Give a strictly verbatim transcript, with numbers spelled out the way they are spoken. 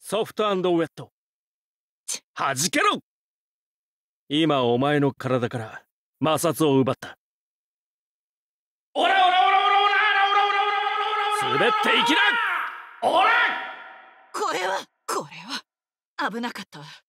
ソフトウェット。はじけろ。今お前の体から摩擦を奪った。オラオラオラオラオラオラオラオラオラオラオラオラ、滑っていきな。オラ。 これはこれは危なかったわ。